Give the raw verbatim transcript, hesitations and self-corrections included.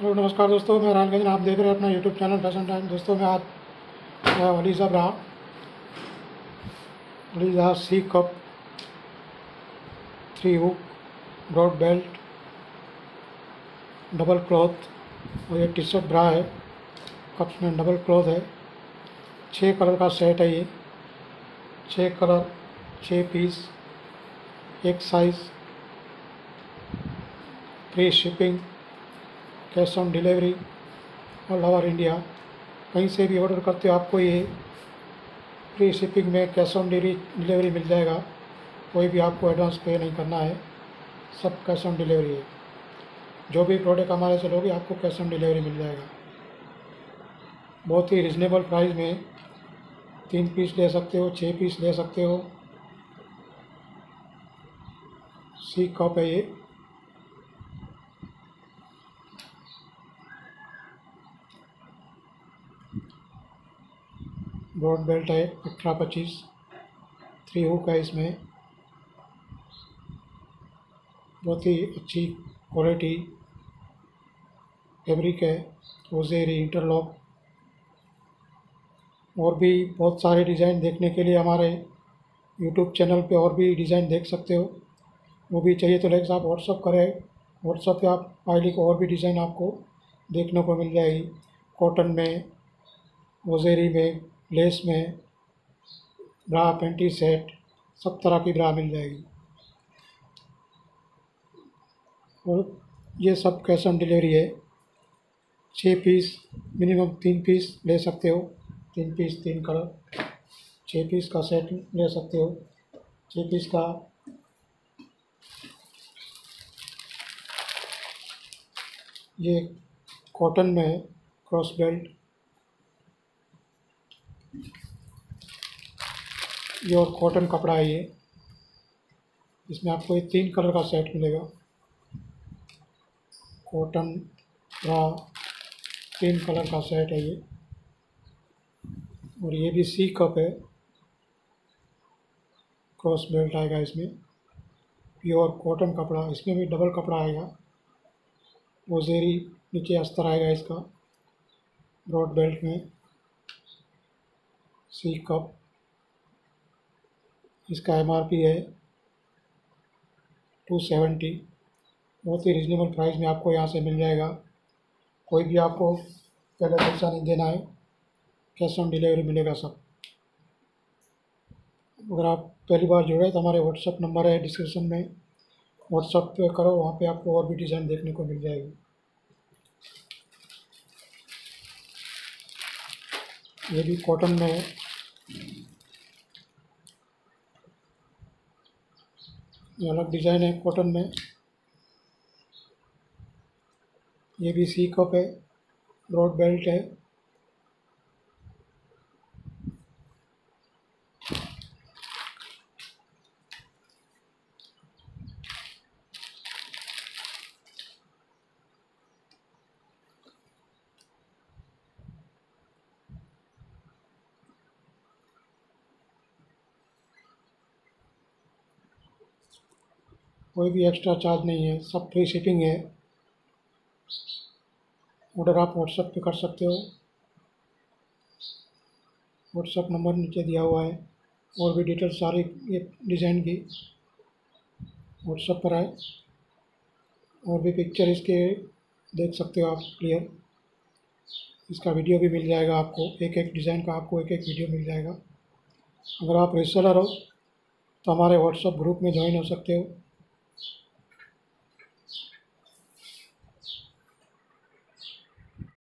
Hello नमस्कार दोस्तों, मैं रानगंज। आप देख रहे हैं अपना यूट्यूब चैनल फैशन टाइम। दोस्तों मैं आज वलीजा ब्रा वलीजा C cup three hook broad belt double cloth और ये टी शर्ट ब्रा है। कप्स में डबल क्लॉथ है। छः कलर का सेट है ये। छः कलर, छः पीस, एक size, free shipping, cash on delivery all over India. कहीं से भी ऑर्डर करते हो आपको ये फ्री शिपिंग में कैश ऑन डिलीवरी मिल जाएगा। कोई भी आपको एडवांस पे नहीं करना है, सब कैश ऑन डिलीवरी है। जो भी प्रोडक्ट हमारे से लोगे आपको कैश ऑन डिलीवरी मिल जाएगा। बहुत ही रिजनेबल प्राइस में तीन पीस ले सकते हो, छः पीस ले सकते हो। सी कप है ये। ब्रॉड बेल्ट है अठारह पच्चीस। थ्री हुक है इसमें। बहुत ही अच्छी क्वालिटी फैब्रिक है। रोजेरी इंटरलॉक और भी बहुत सारे डिज़ाइन देखने के लिए हमारे यूट्यूब चैनल पे और भी डिज़ाइन देख सकते हो। वो भी चाहिए तो लेकिन आप व्हाट्सअप करें। व्हाट्सअप पे आप आई को और भी डिज़ाइन आपको देखने को मिल जाएगी। कॉटन में, रोजेरी में, लेस में, ब्रा पैंटी सेट, सब तरह की ब्रा मिल जाएगी। और ये सब कैश ऑन डिलीवरी है। छः पीस, मिनिमम तीन पीस ले सकते हो। तीन पीस, तीन कलर, छः पीस का सेट ले सकते हो। छः पीस का ये कॉटन में है, क्रॉस बेल्ट। ये और कॉटन कपड़ा है ये। इसमें आपको ये तीन कलर का सेट मिलेगा। कॉटन ब्रा तीन कलर का सेट है ये। और ये भी सी कप है। क्रॉस बेल्ट आएगा इसमें। प्योर कॉटन कपड़ा, इसमें भी डबल कपड़ा आएगा। रोजेरी नीचे अस्तर आएगा इसका। ब्रॉड बेल्ट में सी कप। इसका एम आर पी है टू सेवेंटी। बहुत ही रिजनेबल प्राइस में आपको यहाँ से मिल जाएगा। कोई भी आपको पहले पैसा नहीं देना है, कैश ऑन डिलीवरी मिलेगा सब। अगर आप पहली बार जुड़े तो हमारे व्हाट्सअप नंबर है डिस्क्रिप्शन में, व्हाट्सअप पे करो, वहाँ पे आपको और भी डिज़ाइन देखने को मिल जाएगी। ये भी कॉटन में है। ये अलग डिज़ाइन है कॉटन में। ये भी सी कप है, ब्रॉड बेल्ट है। कोई भी एक्स्ट्रा चार्ज नहीं है, सब फ्री शिपिंग है। ऑर्डर आप व्हाट्सएप पे कर सकते हो। व्हाट्सएप नंबर नीचे दिया हुआ है। और भी डिटेल्स सारी ये डिज़ाइन की व्हाट्सएप पर है। और भी पिक्चर इसके देख सकते हो आप क्लियर। इसका वीडियो भी मिल जाएगा आपको। एक एक डिज़ाइन का आपको एक एक वीडियो मिल जाएगा। अगर आप रीसेलर हो तो हमारे व्हाट्सएप ग्रुप में ज्वाइन हो सकते हो।